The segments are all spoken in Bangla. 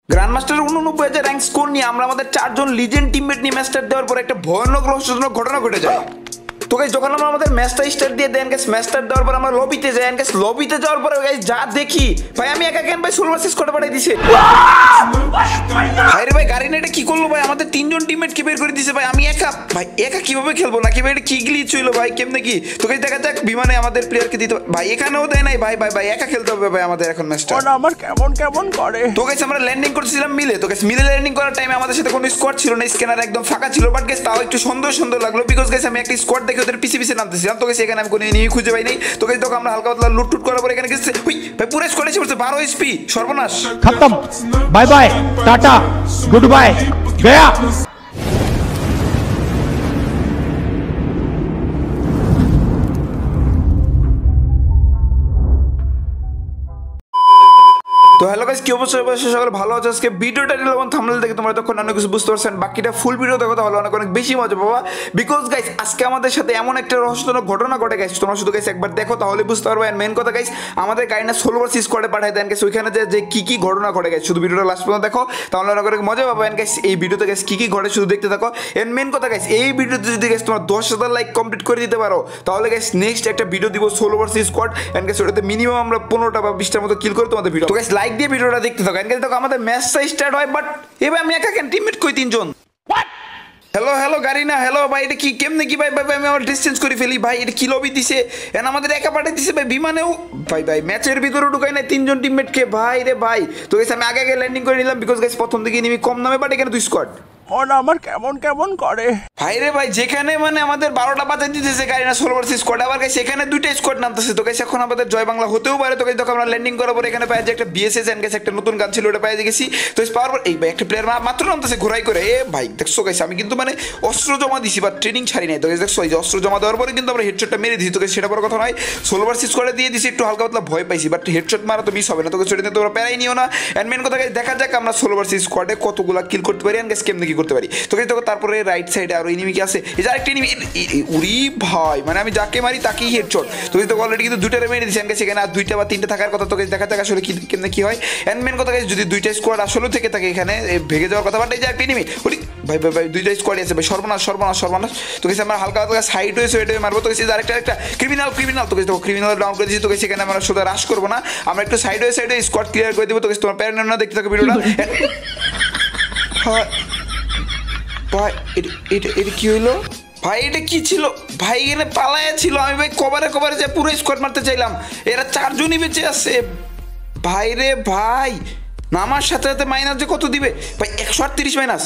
গ্র্যান্ডমাস্টার 89,000 র্যাঙ্ক স্কোর নিয়ে আমরা আমাদের 4 জন লিজেন্ড টিমমেট নিয়ে ম্যাচটা দেওয়ার পর একটা ভয়ানক রহস্যজনক ঘটনা ঘটে যায়। তো গাইস যখন আমরা আমাদের ম্যাচটা স্টার্ট দিয়ে দেন গাইস ম্যাচটা দেওয়ার পর আমরা লবিতে যাই গাইস লবিতে যাওয়ার পরে গাইস যা দেখি ভাই আমি একা কেন ভাই সোলো ভার্সেস স্কোয়াড পাঠাই দিছে। ভাই রে ভাই গাড়ি না এটা কি করলো ভাই আমাদের 3 জন টিমমেট কে বের করে দিয়েছে ভাই আমি একা ভাই একা কিভাবে খেলবো নাকি ভাই এটা কি গ্লিচ হইলো ভাই কেমনে কি। তো গাইস দেখা যাক বিমানে আমাদের প্লেয়ারকে দিতে ভাই এখানেও দেয় নাই ভাই ভাই ভাই একা খেলতে হবে ভাই আমাদের এখন ম্যাচটা আমার কেমন কেমন করে। তো গাইস আমরা ল্যান্ডিং করছিলাম মিলে তো গাইস মিলে ল্যান্ডিং করার টাইমে আমাদের সাথে কোনো স্কোয়াড ছিল না স্ক্যানার একদম ফাঁকা ছিল বাট গাইস তাও একটু সুন্দর সুন্দর লাগলো বিকজ গাইস আমি একটা স্কোয়াড দেখে ওদের পিছে পিছে নামতেছিলাম। তো গাইস এখানে আমি কোনো এনিমি খুঁজে পাই নাই। তো গাইস তখন আমরা হালকা পাতলা লুট করার পর এখানে গেছে হুই ভাই পুরো স্কোয়াড এসে পড়ছে 12 এইচপি সর্বনাশ খতম bye bye tata goodbye গয়া। তো হ্যালো গাইস কি অবস্থা সকালে ভালো আছো আজকে ভিডিওটা এবং থাম্বনেল দেখে তোমরা তখন অনেক কিছু বুঝতে পারছেন বাকিটা ফুল ভিডিও দেখো তাহলে অনেক অনেক বেশি মজা পাবা বিকজ গাইস আজকে আমাদের সাথে এমন একটা রহস্যজনক ঘটনা ঘটে গাইস তোমরা শুধু গাইস একবার দেখো তাহলে বুঝতে পারবে। এন্ড মেন কথা গাইস আমাদের গাইনা সোলো ভার্সেস স্কোয়াডে পাঠায় দেন গাইস ওইখানে যে কি ঘটনা ঘটে গাইস শুধু ভিডিওটা লাস্ট পর্যন্ত দেখো তাহলে অনেক অনেক মজা পাবে। এন্ড গাইস এই ভিডিওতে গাইস কি ঘটে শুধু দেখতে থাকো। এন্ড মেন কথা গাইস এই ভিডিওতে যদি গাইস তোমরা 10,000 লাইক কমপ্লিট করে দিতে পারো তাহলে গাইস নেক্সট একটা ভিডিও দিব solo versus squad. And guys ওটাতে মিনিমাম আমরা 15টা বা 20টার মতো কিল করে তোমাদের ভিডিও। তো গাইস লাইক দিয়ে ভিডিওটা দেখতে থাকো। এন্ড গাইস দেখো আমাদের ম্যাচটা স্টার্ট হয় বাট এবার আমি একা কেন টিমমেট কই 3 জন। হ্যালো হ্যালো গাড়ি না হ্যালো ভাই এটা কি কেমনে কি ভাই ভাই আমি আমার ডিসটেন্স করে ফেলি ভাই এটা কি লবি দিছে এন্ড আমাদের একা পাঠিয়ে দিছে ভাই বিমানেও ভাই ভাই ম্যাচের ভিতরে ঢুকাই না 3 জন টিমমেটকে ভাই রে ভাই। তো গাইস আমি আগে ল্যান্ডিং করে নিলাম বিকজ গাইস প্রথম দিকে এনিমি কম নামে বাট এখানে 2 স্কোয়াড আমার কেমন কেমন করে। ভাই রে ভাই যেখানে মানে আমাদের 12টা বাজে দিতেছে গাড়ি না সোলো ভার্সেস স্কোয়াড আবার গাইস এখানে 2টা স্কোয়াড নামতেছে। তো গাইস এখন আমাদের জয় বাংলা হতেও পারে। তো গাইস দেখো আমরা ল্যান্ডিং করার পর এখানে পাই যে একটা বিএসএস এন্ড গাইস একটা নতুন গান ছিল ওটা পাই গেছি। তো গাইস পাওয়ার পর এই ভাই একটা প্লেয়ার মাত্র নামতেছে ঘোরাই করে এ ভাই দেখছো গাইস আমি কিন্তু মানে অস্ত্র জমা দিছি বা ট্রেনিং ছাড়ি নাই। তো গাইস দেখছো এই যে অস্ত্র জমা দেওয়ার পরে কিন্তু আমরা হেডশটটা মেরে দিছি। তো গাইস সেটা বড় কথা নয় সোলো ভার্সেস স্কোয়াডে দিয়ে দিছি একটু হালকা পাতলা ভয় পাইছি বাট হেডশট মারা তো মিস হবে না। তো গাইস সেটা তোমরা প্যারাই নিও না। এন্ড মেন কথা গাইস দেখা যাক আমরা সোলো ভার্সেস স্কোয়াডে কতগুলা কিল করতে পারি এন্ড গাইস কেমনে কি করতে পারি। তো গাইস দেখো তারপরে রাইট সাইডে আরো এনিমি কি আছে এই যে আরেকটা এনিমি উরি ভাই মানে আমি যাকে মারি তাকেই হেডশট। তো গাইস দেখো অলরেডি কিন্তু 2টা মেরে দিছি এন্ড গাইস এখানে আর 2টা বা 3টা থাকার কথা। তো গাইস দেখা যাক আসলে কি কেমনে কি হয়। এন্ড মেন কথা গাইস যদি 2টা স্কোয়াড আসলে থেকে থাকে এখানে ভেগে যাওয়ার কথা বাট এই যে একটা এনিমি উরি ভাই ভাই ভাই 2টা স্কোয়াড আছে ভাই সর্বনাশ সর্বনাশ সর্বনাশ। তো গাইস আমরা হালকা হালকা সাইড হয়েছে এটা মারবো। তো গাইস আরেকটা ক্রিমিনাল তো গাইস দেখো ক্রিমিনাল ডাউন করে দিয়েছি। তো গাইস এখানে আমরা শুধু রাশ করব না আমরা একটু সাইড হয়ে সাইডে স্কোয়াড ক্লিয়ার করে দেব। তো গাইস তোমার প্যারেন্ট না দেখতে থাকো ভিডিওটা। ভাই এটা কি হইলো ভাই এটা কি ছিল ভাই এখানে পালায়া ছিল আমি ভাই কভারে যে পুরো স্কোয়াড মারতে চাইলাম এরা 4 জনই বেঁচে আছে ভাই রে ভাই নামার সাথে সাথে মাইনাস যে কত দিবে ভাই 138 মাইনাস।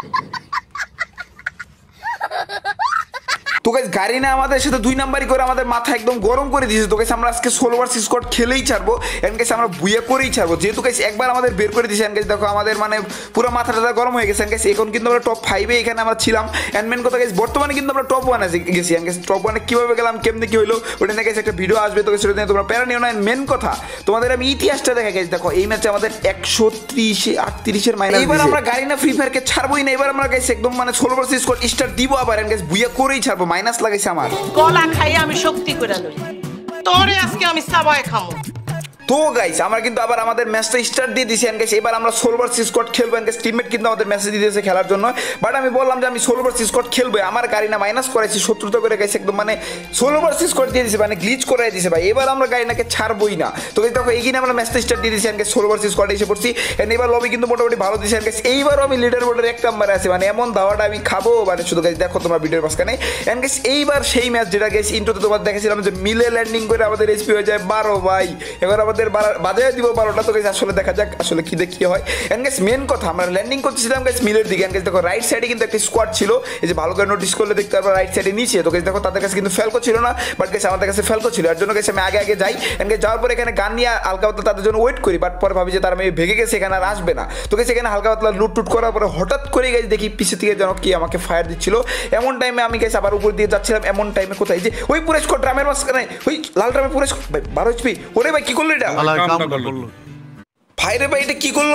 তো গাইস গাড়ি না আমাদের সাথে 2 নাম্বারই করে আমাদের মাথা একদম গরম করে দিয়েছে। তো গাইস আমরা আজকে সোলো ভার্সেস স্কোয়াড খেলেই ছাড়বো এন্ড গাইস আমরা বুয়া করেই ছাড়বো যেহেতু গাইস একবার আমাদের বের করে দিয়েছে। এন্ড গাইস দেখো আমাদের মানে পুরো মাথাটা গরম হয়ে গেছে। এন্ড গাইস এখন কিন্তু আমরা টপ 5 এ এখানে আমরা ছিলাম। এন্ড মেন কথা গাইস বর্তমানে কিন্তু আমরা টপ 1 এ গেছি। এন্ড গাইস টপ 1 এ কিভাবে গেলাম কেমনে কি হলো ওটা নিয়ে গাইস একটা ভিডিও আসবে। তো গাইস সেটা নিয়ে তোমরা প্যারা নিও না। মেন কথা তোমাদের আমি ইতিহাসটা দেখা গাইস দেখো এই ম্যাচে আমাদের 138 এর মাইনাস এবার আমরা গাড়ি না ফ্রি ফায়ারকে ছাড়বোই না এবার আমরা গাইস একদম মানে সোলো ভার্সেস স্কোয়াড স্টার্ট দিব আবার। এন্ড গাইস বুয়া করেই ছাড়বো মাইনাস লাগাইছে আমার গলা খাই আমি শক্তি করে লই তোরে আজকে আমি সাবায় খামু। তো গাইস আমরা কিন্তু আবার আমাদের ম্যাচটা স্টার্ট দিয়ে দিছি এন্ড গাইস এবার আমরা সোলো ভার্সেস স্কোয়াড খেলবো। এন্ড গাইস টিমমেট কিন্তু আমাদের মেসেজ দিয়েছে খেলার জন্য বাট আমি বললাম যে আমি সোলো ভার্সেস স্কোয়াড খেলবো আমার গাড়ি না মাইনাস করেছি শত্রুতা করে গাইস একদম মানে সোলো ভার্সেস স্কোয়াড দিয়ে দিয়েছে মানে গ্লিচ করে দিয়েছে ভাই এবার আমরা গাড়ি নাকে ছাড়বোই না। তো গাইস দেখো এইখানে আমরা ম্যাচটা স্টার্ট দিয়ে দিছি এন্ড গাইস সোলো ভার্সেস স্কোয়াডে এসে পড়ছি এন্ড এবার লবি কিন্তু মোটামুটি ভালো দিয়েছে। এন্ড গাইস এইবারও আমি লিডার বোর্ডের 1 নম্বরে আছি মানে এমন দাওয়াটা আমি খাবো মানে শুধু গাইস দেখো তোমরা ভিডিওর মাঝখানে। এন্ড গাইস এইবার সেই ম্যাচ যেটা গাইস ইন্ট্রোতে তোমাদের দেখেছিলাম যে মিলে ল্যান্ডিং করে আমাদের এসপি হয়ে যায় 12 ভাই এবার আমাদের বাজে দিব 12টা। তো গাইস আসলে দেখা যাক আসলে কি দেখি হয়। এন্ড গাইস মেন কথা আমরা ল্যান্ডিং করতেছিলাম গাইস মিলের দিকে। এন্ড গাইস দেখো রাইট সাইডে কিন্তু একটা স্কোয়াড ছিল এই যে ভালো করে নোটিস করলে দেখতে পারবে রাইট সাইডে নিচে। তো গাইস দেখো তাদের কাছে কিন্তু ফেলকো ছিল না বাট গাইস আমাদের কাছে ফেলকো ছিল এর জন্য গাইস আমি আগে যাই। এন্ড গাইস যাওয়ার পরে এখানে গান নিয়ে হালকা পাতলা তাদের জন্য ওয়েট করি বাট পরে ভাবি যে তারা আমি ভেগে গেছে এখানে আর আসবে না। তো গাইস এখানে হালকা পাতলা লুট করার পরে হঠাৎ করে গাইস দেখি পিছে থেকে যেন কি আমাকে ফায়ার দিচ্ছিল এমন টাইমে আমি গাইস আবার উপর দিয়ে যাচ্ছিলাম এমন টাইমে কোথায় যে ওই পুরো স্কোয়াড ড্রামের মাঝখানে ওই লাল ড্রামের পুরো ভাই 12 এইচপি ওরে ভাই কি করলো এটা ভাই রে ভাই এটা কি করলো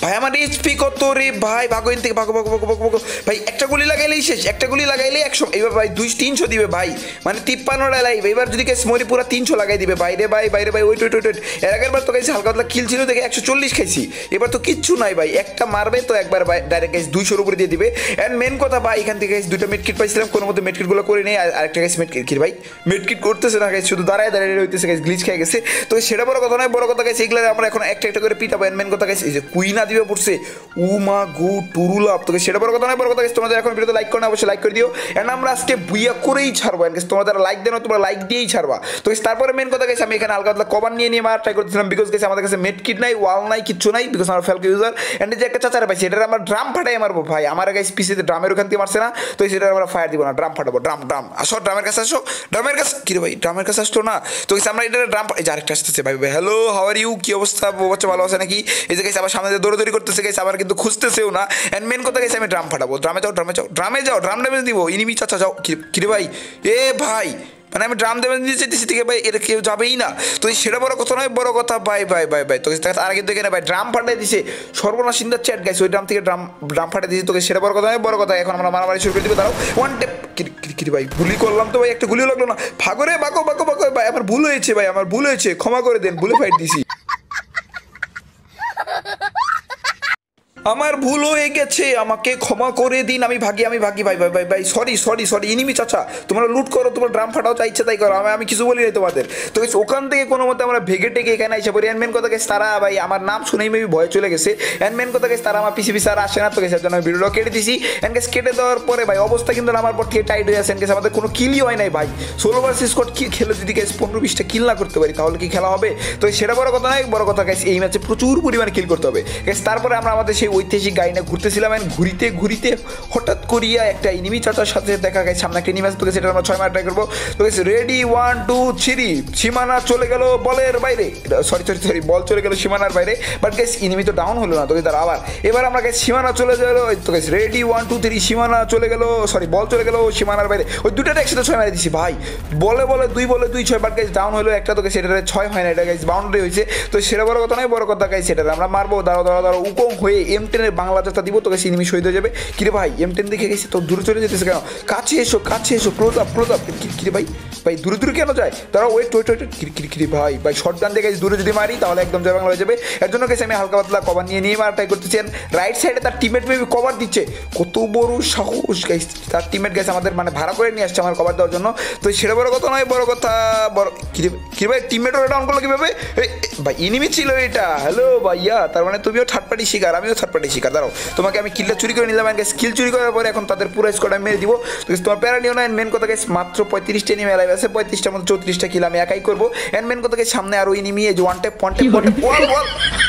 ভাই আমার এইচপি কত রে ভাই, ভাগো এন থেকে, ভাগো ভাগো ভাগো ভাগো ভাগো ভাই। একটা গুলি লাগাইলেই শেষ, একটা গুলি লাগাইলে 100। এবার ভাই 300 দিবে ভাই, মানে 53টা লাইভ। এবার যদি গাইস মরি পুরো 300 লাগাই দিবে বাইরে ভাই, বাইরে ভাই। ওয়েট ওয়েট ওয়েট, এর আগের বার তো গাইস হালকা পাতলা কিল ছিল দেখে 140 খাইছি। এবার তো কিচ্ছু নাই ভাই, একটা মারবে তো একবার ভাই ডাইরেক্ট গাইস 200 উপরে দিয়ে দিবে। এন্ড মেন কথা ভাই, এখান থেকে গাইস দুটো মেডকিট পাইছিলাম, কোনো মতে মেডকিট গুলো করে নেই। আর একটা গাইস মেডকিট ভাই মেডকিট করতেছে না গাইস, শুধু দাঁড়ায় দাঁড়ায় হইতেছে গাইস, গ্লিচ খেয়ে গেছে। তো সেটা বড় কথা নয়, বড় কথা গাইস এগুলা আমরা এখন একটা একটা করে পিটাবো। এন্ড মেন কথা গাইস এই যে কুইনা দিবে পড়ছে, উমা গু টুরুলাপ। তোকে সেটা বড় কথা নয়, বড় কথা গাইস তোমাদের এখন ভিডিওতে লাইক করো না, অবশ্যই লাইক করে দিও। এন্ড আমরা আজকে বুইয়া করেই ছাড়বো। এন্ড গাইস তোমরা যারা লাইক দেন তোমরা লাইক দিয়েই ছাড়বা। তো গাইস তারপরে মেন কথা গাইস আমি এখানে হালকা পাতলা কভার নিয়ে নিয়ে মার ট্রাই করতেছিলাম, বিকজ গাইস আমাদের কাছে মেডকিট নাই, ওয়াল নাই, কিচ্ছু নাই, বিকজ আমরা ফেলকে ইউজার। এন্ড যে একটা চাচারা পাইছি এটা আমরা ড্রাম ফাটাই মারবো ভাই। আমার গাইস পিসিতে ড্রামের ওখান থেকে মারছে না, তো সেটা আমরা ফায়ার দিব না, ড্রাম ফাটাবো। ড্রাম ড্রাম আসো, ড্রামের কাছে আসো, ড্রামের কাছে। কি রে ভাই ড্রামের কাছে আসতো না? তো গাইস আমরা এটা ড্রাম, এই যে আরেকটা আসতেছে ভাই ভাই। হ্যালো হাউ আর ইউ, কি অবস্থা বাচ্চা, ভালো আছে নাকি? এই যে গাইস আবার সামনে দিয়ে দৌড়াদৌড়ি করতেছে গাইস, আবার কিন্তু খুঁজতেছেও না। এন্ড মেন কথা গাইস আমি ড্রাম ফাটাবো। ড্রামে যাও, ড্রামে যাও, ড্রামে যাও, ড্রাম ড্যামেজ দিব। ইনিমি চাচা যাও। কি রে ভাই, এ ভাই মানে আমি ড্রাম ড্যামেজ দিতে চাইতেছি থেকে ভাই, এটা কেউ যাবেই না। তো সেটা বড় কথা নয়, বড় কথা ভাই ভাই ভাই ভাই। তো আর কিন্তু এখানে ভাই ড্রাম ফাটাই দিছে, সর্বনাশ ইন্দার চ্যাট গাইছে। ওই ড্রাম থেকে ড্রাম ফাটাই দিয়েছে। তোকে সেটা বড় কথা নয়, বড় কথা এখন আমরা মারামারি শুরু করে দিব। দাঁড়াও ওয়ান টেপ। কি ভাই গুলি করলাম তো ভাই, একটা গুলিও লাগলো না। ভাগরে বাকো বাকো বাকো ভাই, আমার ভুল হয়েছে ভাই, আমার ভুল হয়েছে, ক্ষমা করে দেন, ভুলে ফাইট দিছি, আমার ভুল হয়ে গেছে, আমাকে ক্ষমা করে দিন। আমি ভাগি ভাই ভাই ভাই ভাই, সরি সরি সরি। ইনিমি চাচা তোমরা লুট করো, তোমরা ড্রাম ফাটাও, যা ইচ্ছা তাই করো, আমি কিছু বলি নাই তোমাদের। তো ওখান থেকে কোনো মতে আমরা ভেগে টেকে এখানে এসে পড়ি। মেন কথা গেছে তারা ভাই আমার নাম শুনেই মেবি ভয় চলে গেছে। মেন কথা গেছে তারা আমার পিসি আর আসে না। তো গেছে জন্য আমি ভিডিওটা কেটে দিছি। গেছে কেটে দেওয়ার পরে ভাই অবস্থা কিন্তু আমার পর থেকে টাইট হয়ে আছে। গেছে আমাদের কোনো কিলই হয় নাই ভাই। 16 ভার্সেস স্কোয়াড কি খেলে যদি গেছে 15-20টা কিল না করতে পারি তাহলে কি খেলা হবে? তো সেটা বড় কথা নয়, বড় কথা গেছে এই ম্যাচে প্রচুর পরিমাণে কিল করতে হবে। গেছে তারপরে আমরা আমাদের সেই ঐতিহাসিক গাড়ি নিয়ে ঘুরতেছিলাম। ঘুরিতে ঘুরিতে হঠাৎ করিয়া একটা এনিমি চাচার সাথে দেখা গেছে, সামনে একটা এনিমি আছে। তো সেটা আমরা 6 মার ট্রাই করবো। তো রেডি 1 2 3, সীমানা চলে গেল বলের বাইরে, সরি সরি সরি, বল চলে গেল সীমানার বাইরে। বাট গেছে এনিমি তো ডাউন হলো না। তো তার আবার এবার আমরা গেছি সীমানা চলে গেল। তো গেছে রেডি 1 2 3, সীমানা চলে গেল, সরি বল চলে গেল সীমানার বাইরে। ওই দুটাতে একসাথে 6 মারি দিছি ভাই, বলে 2 বলে 2 6। বাট গেছে ডাউন হলো একটা, তো গেছে সেটা 6 হয় না, এটা গেছে বাউন্ডারি হয়েছে। তো সেটা বড় কথা নয়, বড় কথা গেছে সেটা আমরা মারবো। দাঁড়াও উকম হয়ে M10 এর বাংলা যাত্রা দিব। তো গেছে এনিমি শহীদ হয়ে যাবে। কিরে ভাই M10 দেখে গেছি তো দূরে চলে যেতেছে কেন? কাছে এসো ক্লোজ আপ। কিরে ভাই ভাই দূরে দূরে কেন যায়? তারা ওয়েট কিরে ভাই ভাই শর্ট গান দেখে দূরে যদি মারি তাহলে একদম জয় বাংলা হয়ে যাবে। এর জন্য গেছে আমি হালকা পাতলা কভার নিয়ে মারা ট্রাই করতেছেন। রাইট সাইডে তার টিমমেট মেবি কভার দিচ্ছে, কত বড় সাহস গাইস। তার টিমমেট গেছে আমাদের মানে ভাড়া করে নিয়ে আসছে আমার কভার দেওয়ার জন্য। তো সেটা বড় কথা নয়, বড় কথা কিরে ভাই টিমমেট ওরা ডাউন করলো কিভাবে? ভাই ইনিমি ছিল এটা। হ্যালো ভাইয়া, তার মানে তুমিও থার্ড পার্টি শিকার, আমিও থার্ড পার্টি শিকার। দাঁড়াও তোমাকে আমি কিলটা চুরি করে নিলাম। স্কিল চুরি করার পরে এখন তাদের পুরো স্কোয়াড আমি মেরে দিব। তো তোমার প্যারা নিও না। মেন কথা গেছে মাত্র 35টা এনিমি লাইভ আছে, 35টার মধ্যে 34টা কিল আমি একাই করবো। এন্ড মেন কথা গেছে সামনে আরো এনিমি, এই যে ওয়ান ট্যাপ ওয়াল।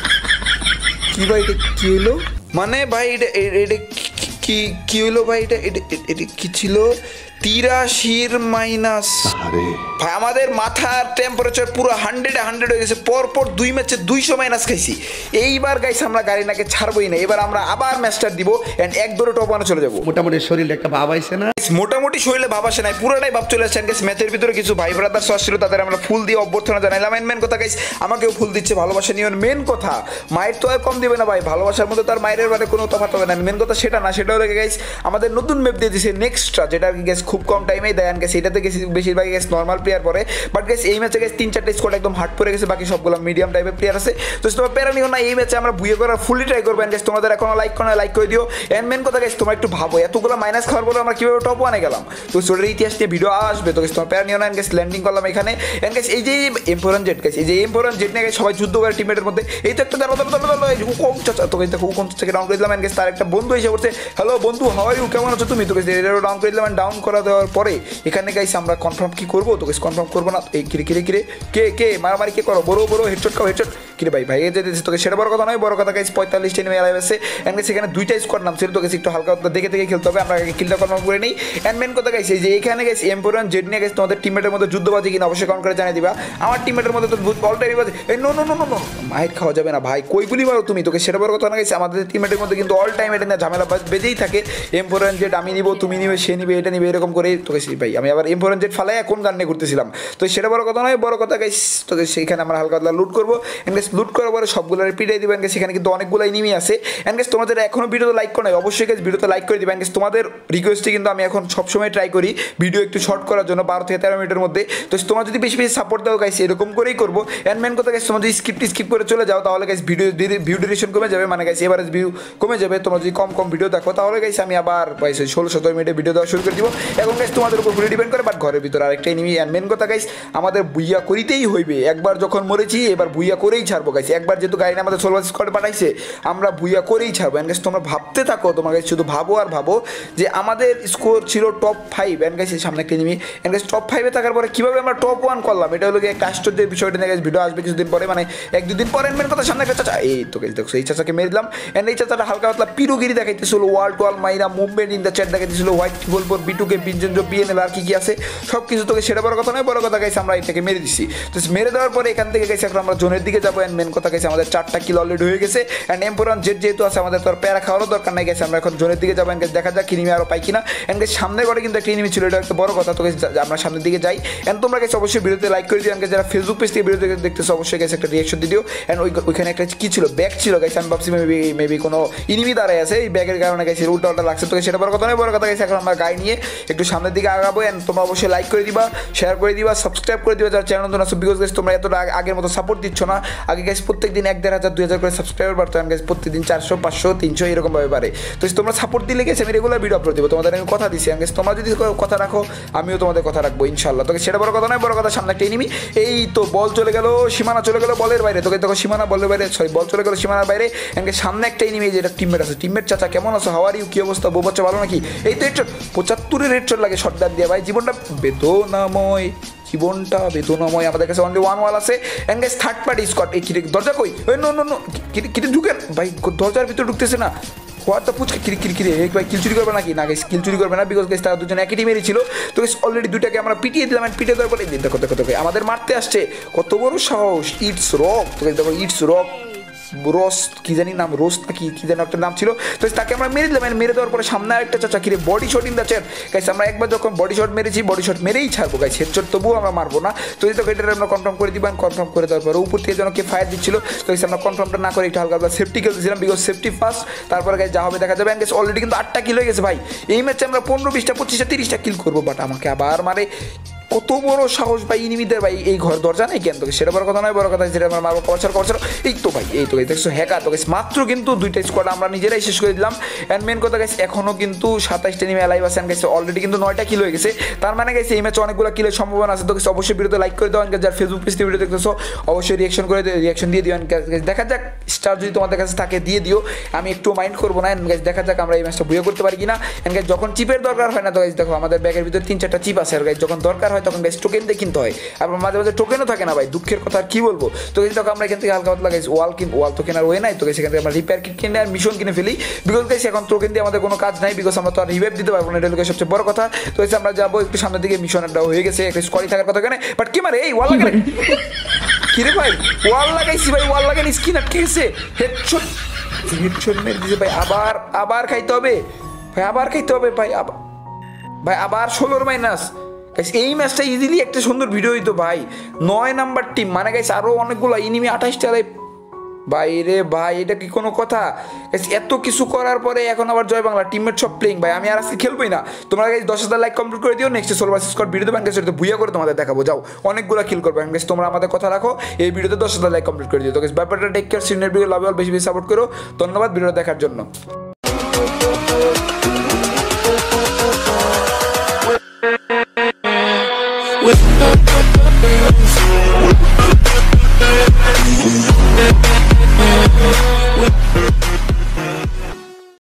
কি ভাই এটা কি হলো? মানে ভাই এটা কি হলো ভাই? এটা কি ছিল? 83 মাইনাস। ভাই আমাদের মাথার টেম্পারেচার পুরো 100 হয়ে গেছে। পরপর 2 ম্যাচে 200 মাইনাস খাইছি। এইবার গাইস আমরা গাড়ি নাকে ছাড়বই না, এবার আমরা আবার ম্যাচটা দিব এন্ড এক দৌড়ে টপ 1 চলে যাবো। মোটামুটি শরীরে একটা ভাব আইছে না? মোটামুটি শরীরে ভাব আসে নাই, পুরোটাই ভাব চলে আসছে। গাইস ম্যাচের ভিতরে কিছু ভাই ব্রাদার্স আসছিল, তাদের আমরা ফুল দিয়ে অভ্যর্থনা জানাইলাম। মেন কথা গাইস আমাকেও ফুল দিচ্ছে, ভালোবাসা নিয়ে। মেন কথা মায়ের তো আর কম দিবে না ভাই, ভালোবাসার মধ্যে তার মায়ের বারে কোনো তফাৎ হবে না। মেন কথা সেটা না, সেটা হলো গাইস আমাদের নতুন ম্যাপ দিয়ে দিয়েছে নেক্সটটা, যেটা আর কি গাইস খুব কম টাইমেই দেয়। গেছে এটাতে গেছে বেশিরভাগ গেছে নর্মাল প্লেয়ার পরে। বাট গেছে এই ম্যাচে গেছে 3-4টা স্কোয়াড একদম হার্ড পড়ে গেছে, বাকি সবগুলো মিডিয়াম টাইপের প্লেয়ার আছে। তো তোমার প্যারা নিও না, এই ম্যাচে আমরা বুয়ে করার ফুলি ট্রাই করবেন। গেছে তোমাদের এখনো লাইক করে দিও। এন্ড মেন কথা গেছে তোমরা একটু ভাবো এতগুলো মাইনাস খাওয়ার পরে আমরা কিভাবে টপ 1-এ গেলাম। তো স্টোরের ইতিহাস নিয়ে ভিডিও আসবে। তো গেছে তোমার প্যারা নিও না। গেছে ল্যান্ডিং করলাম এখানে। এন্ড গেছে এই যে এম্পোরান জেট গেছে, এই যে এম্পোরান জেট নিয়ে গেছে সবাই যুদ্ধ করে টিমমেটের মধ্যে। এই তো একটা দাঁড়াও উকম চাচা, তো দেখো উকম চাচাকে ডাউন করে দিলাম। এন্ড গেছে তার একটা বন্ধু এসে পড়ছে, হ্যালো বন্ধু হাউ আর ইউ, কেমন আছো তুমি? তো গেছে এটাও ডাউন করে দিলাম। ডাউন করা দেওয়ার পরে এখানে গাইছে আমরা কনফার্ম কি করবো? তো কনফার্ম করবো না। এই কিরে কে মারামারি কে করো? বড় হেডশট খাও, হেডশট। কিরে ভাই তোকে সেটা বড় কথা নয়, বড় কথা গাইছে 45টা এনিমি লাইভ আছে। এন্ড সেখানে 2টা স্কোয়াড নাম ছিল। তো গেছে একটু হালকা দেখে খেলতে হবে, আমরা কিলটা কনফার্ম করে নেই। এন্ড মেন কথা গাইছে যে এখানে গেছে এম্পোরিয়ান জেড নিয়ে গেছে, তোমাদের টিমমেটের মধ্যে যুদ্ধবাজি কিনা অবশ্যই কমেন্ট করে জানিয়ে দিবা। আমার টিমমেটের মধ্যে তো অল টাইমই বাজে। নো মাইট খাওয়া যাবে না ভাই, কই গুলি মারো তুমি? তোকে সেটা বড় কথা না গেছে আমাদের টিমমেটের মধ্যে কিন্তু অল টাইম এটা নিয়ে ঝামেলা বেজেই থাকে। এম্পোরিয়ান জেড আমি নিব, তুমি নিবে, সে নিবে, এটা নিবে, এরকম করে। তোকে ভাই আমি আবার এম্পোরিয়ান জেড ফালাই কোন গান নিয়ে ঘুরতেছিলাম। তো সেটা বড় কথা নয়, বড় কথা গাইস তোকে সেইখানে আমরা হালকা লুট করবো। লুট করার পরে সবগুলোর পিটাই দিবেন গাইস। সেখানে কিন্তু অনেকগুলো এনিমি আছে। এন্ড গাইস তোমরা যারা এখনো ভিডিওতে লাইক করো নাই অবশ্যই গাইস ভিডিওতে লাইক করে দিবেন গাইস। তোমাদের রিকোয়েস্টে কিন্তু আমি এখন সবসময় ট্রাই করি ভিডিও একটু শর্ট করার জন্য 12 থেকে 13 মিনিটের মধ্যে। তো তোমরা যদি বেশি বেশি সাপোর্ট দাও গাইস এরকম করেই করবো। এন্ড মেন কথা গাইস তোমরা যদি স্কিপ করে চলে যাও তাহলে গাইস ভিউ ডিউরেশন কমে যাবে, মানে গাইস এভারেজ ভিউ কমে যাবে। তোমরা যদি কম ভিডিও দেখো তাহলে গাইস আমি আবার গাইস 16-17 মিনিটে ভিডিও দেওয়া শুরু করে দিব। এখন গাইস তোমাদের উপর পুরো ডিপেন্ড করে, বাট ঘরের ভিতরে আরেকটা এনিমি। এন্ড মেন কথা গাইস আমাদের বুইয়া করিতেই হইবে। একবার যখন মরেছি এবার বুইয়া করেই ছাড়বো গাইস। একবার যেহেতু গাড়ি আমাদের সোলভার স্কোয়াড পাঠাইছে আমরা বুইয়া করেই ছাড়বো। এন্ড গাইস তোমরা ভাবতে থাকো, তোমরা গাইস শুধু ভাবো আর ভাবো যে আমাদের স্কোর ছিল টপ 5। এন্ড গাইস সামনে একটা এনিমি। এন্ড গাইস টপ 5 এ থাকার পরে কিভাবে আমরা টপ 1 করলাম এটা হলো একটা আশ্চর্যের বিষয়টা নিয়ে গাইস ভিডিও আসবে কিছুদিন পরে, মানে 1-2 দিন পরে। মেন কথা সামনে একটা চাচা, এই তো গাইস দেখো এই চাচাকে মেরে দিলাম। এন্ড এই চাচাটা হালকা পাতলা পিরোগিরি দেখাইতেছিল, ওয়াল টোয়াল মাইরা মুভমেন্ট ইন দ্য চ্যাট দেখাইতেছিল, হোয়াইট বলবো বিটুকে বিঞ্জেন্দ্র বিএনএল আর কি আছে সব কিছু। তোকে সেটা বড় কথা নয়, বড় কথা গাইস আমরা এটাকে মেরে দিছি। তো মেরে দেওয়ার পরে এখান থেকে গাইস এখন আমরা জোনের দিকে যাবো। এন্ড মেন কথা গাইস আমাদের 4টা কিল অলরেডি হয়ে গেছে। এন্ড এম্পোরান জেট যেহেতু আছে আমাদের তো আর প্যারা খাওয়ারও দরকার নাই গাইস, আমরা এখন জোনের দিকে যাবো। এন্ড গাইস দেখা যাক এনিমি আরো পাই কিনা। এন্ড গাইস সামনের ঘরে কিন্তু একটা এনিমি ছিল, এটা একটা বড় কথা। তো গাইস আমরা সামনের দিকে যাই। এন্ড তোমরা গাইস অবশ্যই ভিডিওতে লাইক করে দিও। এন্ড যারা ফেসবুক পেজ থেকে ভিডিও দেখতেছো অবশ্যই গাইস একটা রিঅ্যাকশন দিয়ে দিও। এন্ড ওইখানে একটা কি ছিল, ব্যাগ ছিল গাইস। আমি ভাবছি মেবি কোনো এনিমি দাঁড়ায় আছে, এই ব্যাগের কারণে গাইস উল্টা লাগছে। তো সেটা বড় কথা নয়, বড় কথা গাইস এখন আমরা গাড়ি নিয়ে একটু সামনের দিকে আগাবো। এন্ড তোমরা অবশ্যই লাইক করে দিবা, শেয়ার করে দিবা, সাবস্ক্রাইব করে দিবা যারা চ্যানেল নতুন আছে। বিকজ গাইস তোমরা এতটা আগের মতো সাপোর্ট দিচ্ছ না। আগে গাইস প্রত্যেকদিন 1,500-2,000 করে সাবস্ক্রাইবার বাড়তো। গাইস প্রত্যেকদিন 400, 500, 300 এরকম ভাবে বাড়ে। তো তোমরা সাপোর্ট দিলে গেছে আমি রেগুলার ভিডিও আপলোড দেবো, তোমাদের আমি কথা দিচ্ছি। গাইস তোমরা যদি কথা রাখো আমিও তোমাদের কথা রাখবো ইনশাল্লাহ। তোকে সেটা বড় কথা নয়, বড় কথা সামনে একটা এনিমি। এই তো বল চলে গেল, সীমানা চলে গেল বলের বাইরে। তোকে দেখো সীমানা বলের বাইরে, সরি বল চলে গেল সীমানার বাইরে। এমনকি সামনে একটা এনিমি, যেটা টিমমেট আছে। টিমমেট চাচা কেমন আছো, হাওয়ার ইউ, কি অবস্থা, বউ বাচ্চা ভালো নাকি? এই তো হেডশট 75 হেডশট লাগে শটগান দিয়ে ভাই। জীবনটা বেদনাময়, জীবনটা বেদনাময়। আমাদের কাছে অনলি 1 ওয়াল আছে। And guys third party squad. এই কিরে দরজা কই? ওই নো কিরে ঢুকেন ভাই, দরজার ভিতরে ঢুকতেছে না। হোয়াট দ্য পুচকে কিরে এই ভাই কিল চুরি করবে নাকি? না গাইস কিল চুরি করবে না, বিকজ গাইস তারা দুজন একই টিমেরই ছিল। তো গাইস অলরেডি দুইটাকে আমরা পিটিয়ে দিলাম। এন্ড পিটিয়ে দেওয়ার পরে দেখো আমাদের মারতে আসছে, কত বড় সাহস। It's rock. তো গাইস দেখো ইটস রক রোস কি জানি নাম, রোস না কি জানি একটা নাম ছিল। তো তাকে আমরা মেরে দিলাম। মেরে দেওয়ার পরে সামনে আরেকটা চাচা কিরে body shot in the chat. Guys আমরা একবার যখন বডি শট মেরেছি, বডি শট মেরেই ছাড়বো গাইস, হেডশট তবুও আমরা মারবো না। তো এই তো এটা আমরা কনফার্ম করে দিবেন। কনফার্ম করে দেওয়ার পরে উপর থেকে যেন কে ফায়ার দিচ্ছিল। তো গাইস আমরা কনফার্মটা না করে একটু হালকা সেফটি খেলতেছিলাম, বিকজ সেফটি ফার্স্ট। তারপরে গাইস যা হবে দেখা যাবে। গাইস অলরেডি কিন্তু 8টা কিল হয়ে গেছে ভাই। এই ম্যাচে আমরা 15, 20টা, 25টা, 30টা কিল করবো, বাট আমাকে আবার মারে। কত বড় সাহস ভাই ইনিমিদের ভাই। এই ঘর দরজা নেই কেন? তোকে সেটা বড় কথা নয়, বড় কথা যেটা আমরা মারবো কবছর। এই তো ভাই, এই তো দেখছো হ্যাকার। তো গাইস মাত্র কিন্তু 2টা স্কোয়াড আমরা নিজেরাই শেষ করে দিলাম। এন্ড মেন কথা গাইস এখনো কিন্তু 27টা এনিমি লাইভ আছে। গাইস অলরেডি কিন্তু 9টা কিল হয়ে গেছে। তার মানে গাইস এই ম্যাচে অনেকগুলো কিলের সম্ভাবনা আছে। তো গাইস অবশ্যই ভিডিওতে লাইক করে দাও। যারা ফেসবুক পেজ থেকে ভিডিও দেখতেছো অবশ্যই রিঅ্যাকশন দিয়ে দিও। দেখা যাক স্টার যদি তোমাদের কাছে থাকে দিয়ে দিও, আমি একটু মাইন্ড করবো না। গাইস দেখা যাক আমরা এই ম্যাচটা বুয়ে করতে পারি কিনা। এন্ড গাইস যখন চিপের দরকার হয় না, তো গাইস দেখো আমাদের ব্যাগের ভিতরে 3-4টা চিপ আছে। আর গাইস যখন দরকার হয় তখন গাইস টোকেন দিয়ে কিনতে হয়। আবার মাঝে মাঝে টোকেনও থাকে না ভাই, দুঃখের কথা আর কি বলবো। তো গাইস দেখো আমরা এখান থেকে হালকা পাতলা গাইস ওয়াল তো কেনার ওয়ে নাই। তো গাইস এখান থেকে আমরা রিপেয়ার কিট কিনে আর মিশন কিনে ফেলি, বিকজ গাইস এখন টোকেন দিয়ে আমাদের কোনো কাজ নাই, বিকজ আমরা তো আর রিভাইভ দিতে পারবো না, এটা হলো সবচেয়ে বড় কথা। তো গাইস আমরা যাবো একটু সামনের দিকে। মিশনটা হয়ে গেছে, একটা স্কোয়াডই থাকার কথা এখানে। বাট কি মারে এই ওয়াল লাগালে কিরে ভাই? ওয়াল লাগাইছি ভাই, ওয়াল লাগাই স্কিন আটকে গেছে। হেডশট মেরে দিয়েছে ভাই। আবার খাইতে হবে ভাই, আবার খাইতে হবে ভাই। আবার 16 মাইনাস। গাইস এই ম্যাচটা ইজিলি একটা সুন্দর ভিডিও হইতো ভাই। 9 নাম্বার টিম, মানে গাইস আরো অনেকগুলো এনিমি 28টা বাইরে ভাই। এটা কি কোনো কথা? এত কিছু করার পরে এখন আবার জয় বাংলা টিমমেট সব প্লেইং ভাই। আমি আর আজকে খেলবোই না। তোমরা গাইস 10,000 লাইক কমপ্লিট করে দিও। নেক্সট সোলভার স্কোয়াড ভিডিও দেবেন গাইস, এটা বুইয়া করে তোমাদের দেখাবো। যাও অনেকগুলো কিল করবে গাইস। তোমরা আমাদের কথা রাখো, এই ভিডিওতে 10,000 লাইক কমপ্লিট করে দিও। তো গাইস ব্যাপারটা take care. Senior video love বেশি বেশি সাপোর্ট করো। ধন্যবাদ ভিডিও দেখার জন্য।